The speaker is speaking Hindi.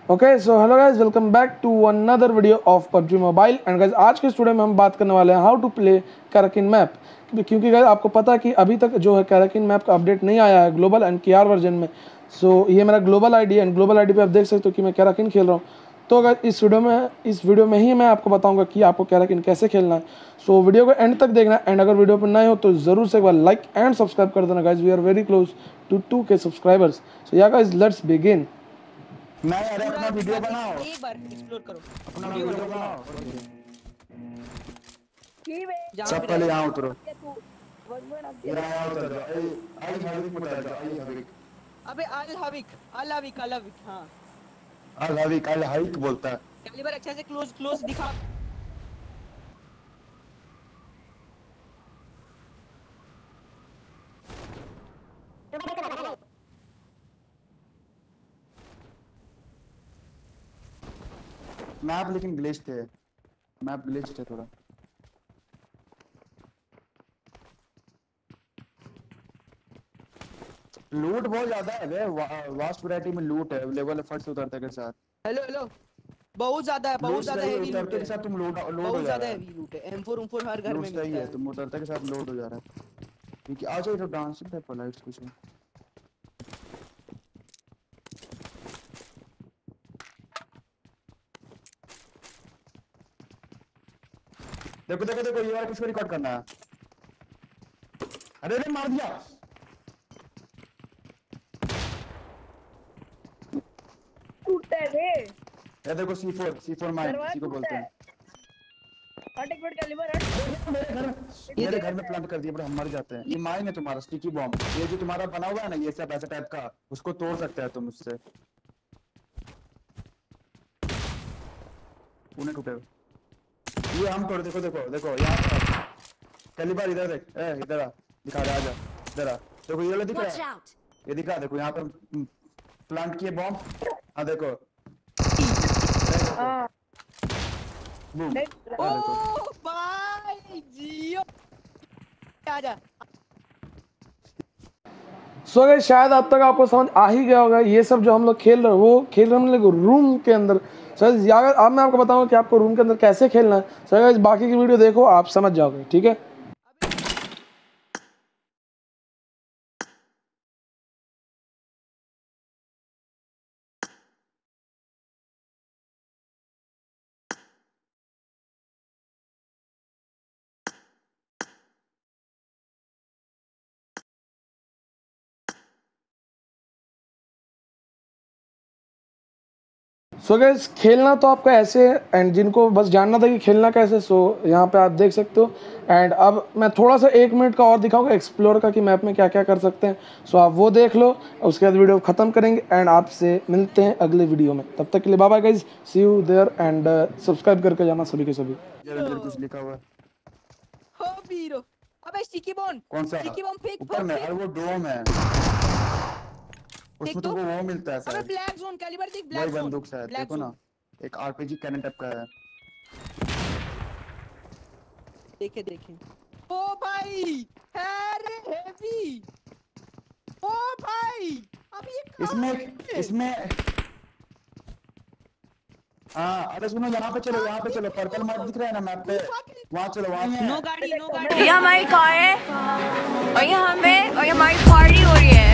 Okay so hello guys, welcome back to another video of PUBG mobile. And guys आज के स्टूडियो में हम बात करने वाले हैं how to play Karakin map, क्योंकि गाइज आपको पता है कि अभी तक जो है कैराकिन मैप का अपडेट नहीं आया है ग्लोबल एंड केआर वर्जन में। सो ये मेरा ग्लोबल आईडी है एंड ग्लोबल आईडी पे आप देख सकते हो कि मैं कैराकिन खेल रहा हूँ। तो अगर इस वीडियो में ही मैं आपको बताऊंगा कि आपको कैराकिन कैसे खेलना है। सो वीडियो को एंड तक देखना एंड अगर वीडियो पर नए हो तो ज़रूर से एक बार लाइक एंड सब्सक्राइब कर देना guys. We are very close to 2K subscribers. So या गाइज लेट्स बिगिन। नहीं अरे अपना वीडियो बनाओ, एक बार एक्सप्लोर करो, अपना वीडियो बनाओ। सब पहले यहाँ उतरो, यहाँ उतर जाओ। आई हविक मत उतर जाओ, आई हविक। अबे अल हविक हाँ अल हविक बोलता है। कैलिबर अच्छे से क्लोज दिखा। मैप लेकिन ग्लिच थे, मैप ग्लिच थे थोड़ा। लूट बहुत ज्यादा है बे, वास्ट वैरायटी में लूट है, लेवल एफर्ट्स उतरते के साथ। हेलो बहुत ज्यादा है, बहुत ज्यादा हेवी लूट उतरते के साथ तुम लोड हो बहुत जा ज्यादा रहा है। हेवी लूट है। M4 हर घर में मिलता है। तुम उतरते के साथ लोड हो जा रहा है। ठीक है आ जाओ, डांसिंग टाइप वाला लाइट्स कुछ है। देखो ये वाला कुछ रिकॉर्ड करना है। अरे मार दिया। ये देखो C4 माइन इसी को बोलते हैं। मेरे घर में प्लांट कर दिया, बट हम मर जाते हैं। ये माइन है तुम्हारा स्टिकी बॉम्ब, ये जो तुम्हारा बना हुआ है ना, ये सब ऐसा टाइप का, उसको तोड़ सकते हैं तुम उससे। उन्हें टूटे ये हम तोड़। देखो यहाँ कैलिबर इधर देख, इधर आ, दिखा रहा, आजा इधर आ। देखो ये वाला दिख रहा है, ये दिखा। देखो यहाँ पे प्लांट किए बॉम्ब। हाँ देखो ओ भाई जियो आजा। सो गाइस शायद अब तक आपको समझ आ ही गया होगा, ये सब जो हम लोग खेल रहे हैं वो खेल रहे हैं हम लोग रूम के अंदर। सो अब मैं आपको बताऊंगा कि आपको रूम के अंदर कैसे खेलना है। सो गाइस बाकी की वीडियो देखो, आप समझ जाओगे, ठीक है। सो गाइस खेलना तो आपका ऐसे है एंड जिनको बस जानना था कि खेलना कैसे, सो यहाँ पे आप देख सकते हो। एंड अब मैं थोड़ा सा 1 मिनट का और दिखाऊंगा एक्सप्लोर का कि मैप में क्या क्या कर सकते हैं। सो आप वो देख लो, उसके बाद वीडियो ख़त्म करेंगे एंड आपसे मिलते हैं अगले वीडियो में। तब तक के लिए bye bye guys, see you there and subscribe करके जाना सभी के सभी। कुछ लिखा हुआ है हो वीरो। अबे स्टिकी बॉम्ब, कौन सा स्टिकी बॉम्ब फेंक ऊपर में? अरे वो डोम है, उसमें तो वो मिलता है अबे शायद। ब्लैक जोन कैलिबर देख, ब्लैक जोन बंदूक शायद, देखो ना एक आरपीजी कैनन टाइप का है। देखे ओ भाई अरे हेवी। ओ भाई अब ये इसमें हाँ। अरे सुनो, यहाँ पे चलो, पर्पल मार्क दिख रहा है ना मैप पे, वहाँ चलो, वहाँ नो गाड़ी ये हमारी कार है और ये हमारी पार्टी हो रही है।